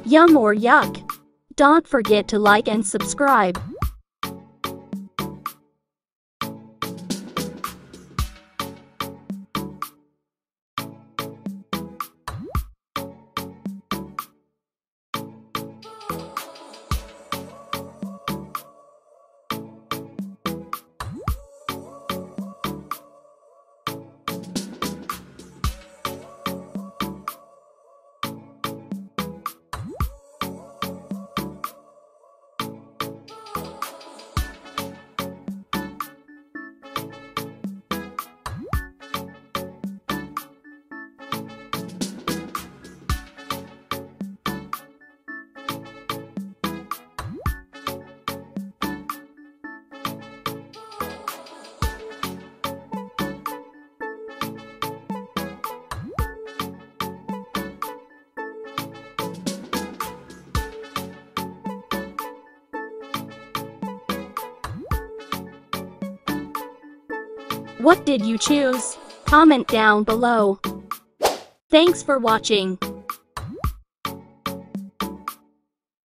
Yum or yuck? Don't forget to like and subscribe. What did you choose? Comment down below. Thanks for watching.